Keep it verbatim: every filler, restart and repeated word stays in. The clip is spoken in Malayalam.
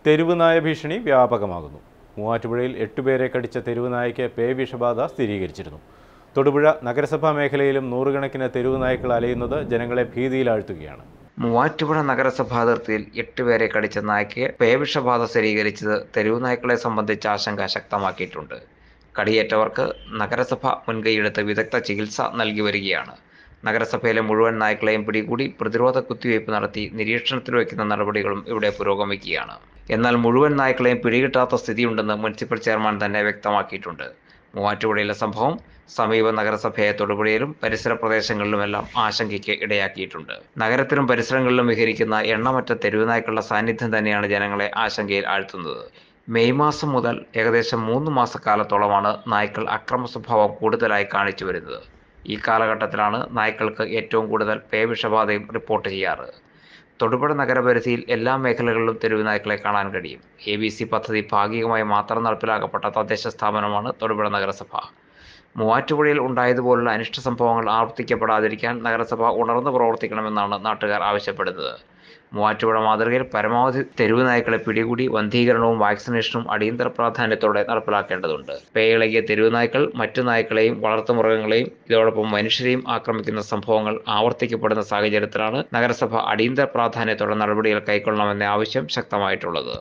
തെരുവ് നായ ഭീഷണി വ്യാപകമാകുന്നു. മൂവാറ്റുപുഴയിൽ എട്ടുപേരെ കടിച്ച തെരുവ് നായയ്ക്ക് പേ വിഷബാധ സ്ഥിരീകരിച്ചിരുന്നു. തൊടുപുഴ നഗരസഭാ മേഖലയിലും നൂറുകണക്കിന് തെരുവ് നായ്ക്കൾ അലയുന്നത് ജനങ്ങളെ ഭീതിയിലാഴ്ത്തുകയാണ്. മൂവാറ്റുപുഴ നഗരസഭാ അതിർത്തിയിൽ എട്ടുപേരെ കടിച്ച നായ്ക്ക് പേവിഷബാധ സ്ഥിരീകരിച്ചത് തെരുവ് നായ്ക്കളെ സംബന്ധിച്ച ആശങ്ക ശക്തമാക്കിയിട്ടുണ്ട്. കടിയേറ്റവർക്ക് നഗരസഭ മുൻകൈയെടുത്ത് വിദഗ്ധ ചികിത്സ നൽകി വരികയാണ്. നഗരസഭയിലെ മുഴുവൻ നായ്ക്കളെയും പിടികൂടി പ്രതിരോധ കുത്തിവയ്പ് നടത്തി നിരീക്ഷണത്തിൽ വയ്ക്കുന്ന നടപടികളും ഇവിടെ പുരോഗമിക്കുകയാണ്. എന്നാൽ മുഴുവൻ നായ്ക്കളെയും പിടികിട്ടാത്ത സ്ഥിതിയുണ്ടെന്ന് മുനിസിപ്പൽ ചെയർമാൻ തന്നെ വ്യക്തമാക്കിയിട്ടുണ്ട്. മൂവാറ്റുപുഴയിലെ സംഭവം സമീപ നഗരസഭയെ തൊടുപുഴയിലും പരിസര പ്രദേശങ്ങളിലുമെല്ലാം ആശങ്കയ്ക്ക് ഇടയാക്കിയിട്ടുണ്ട്. നഗരത്തിലും പരിസരങ്ങളിലും വിഹരിക്കുന്ന എണ്ണമറ്റ തെരുവ് നായ്ക്കളുടെ സാന്നിധ്യം തന്നെയാണ് ജനങ്ങളെ ആശങ്കയിൽ ആഴ്ത്തുന്നത്. മെയ് മാസം മുതൽ ഏകദേശം മൂന്ന് മാസക്കാലത്തോളമാണ് നായ്ക്കൾ അക്രമ സ്വഭാവം കൂടുതലായി കാണിച്ചു വരുന്നത്. ഈ കാലഘട്ടത്തിലാണ് നായ്ക്കൾക്ക് ഏറ്റവും കൂടുതൽ പേവിഷബാധയും റിപ്പോർട്ട് ചെയ്യാറ്. തൊടുപുഴ നഗരപരിധിയിൽ എല്ലാ മേഖലകളിലും തെരുവ് നായ്ക്കളെ കാണാൻ കഴിയും. എ ബി സി പദ്ധതി ഭാഗികമായി മാത്രം നടപ്പിലാക്കപ്പെട്ട തദ്ദേശ സ്ഥാപനമാണ് തൊടുപുഴ നഗരസഭ. മൂവാറ്റുപുഴയിൽ ഉണ്ടായതുപോലുള്ള അനിഷ്ട സംഭവങ്ങൾ ആവർത്തിക്കപ്പെടാതിരിക്കാൻ നഗരസഭ ഉണർന്നു പ്രവർത്തിക്കണമെന്നാണ് നാട്ടുകാർ ആവശ്യപ്പെടുന്നത്. മൂവാറ്റുപുഴ മാതൃകയിൽ പരമാവധി തെരുവ് നായ്ക്കളെ പിടികൂടി വന്ധീകരണവും വാക്സിനേഷനും അടിയന്തര പ്രാധാന്യത്തോടെ നടപ്പിലാക്കേണ്ടതുണ്ട്. പേയിളകിയ തെരുവ് നായ്ക്കൾ മറ്റു നായ്ക്കളെയും വളർത്തുമൃഗങ്ങളെയും ഇതോടൊപ്പം മനുഷ്യരെയും ആക്രമിക്കുന്ന സംഭവങ്ങൾ ആവർത്തിക്കപ്പെടുന്ന സാഹചര്യത്തിലാണ് നഗരസഭ അടിയന്തര പ്രാധാന്യത്തോടെ നടപടികൾ കൈക്കൊള്ളണമെന്ന ആവശ്യം ശക്തമായിട്ടുള്ളത്.